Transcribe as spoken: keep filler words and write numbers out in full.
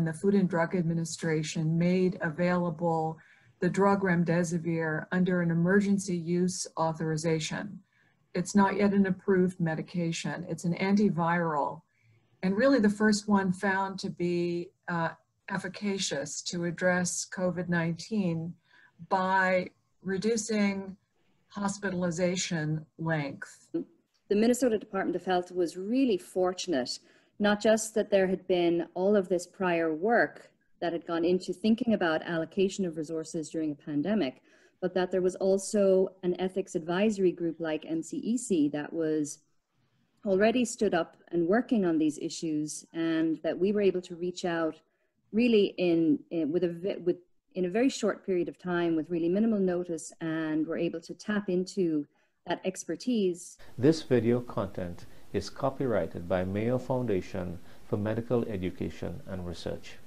the Food and Drug Administration made available the drug remdesivir under an emergency use authorization. It's not yet an approved medication. It's an antiviral, and really the first one found to be uh, efficacious to address COVID nineteen by reducing hospitalization length. The Minnesota Department of Health was really fortunate, not just that there had been all of this prior work that had gone into thinking about allocation of resources during a pandemic, but that there was also an ethics advisory group like M C E C that was already stood up and working on these issues, and that we were able to reach out really in, in with a with in a very short period of time with really minimal notice, and were able to tap into that expertise. This video content is copyrighted by Mayo Foundation for Medical Education and Research.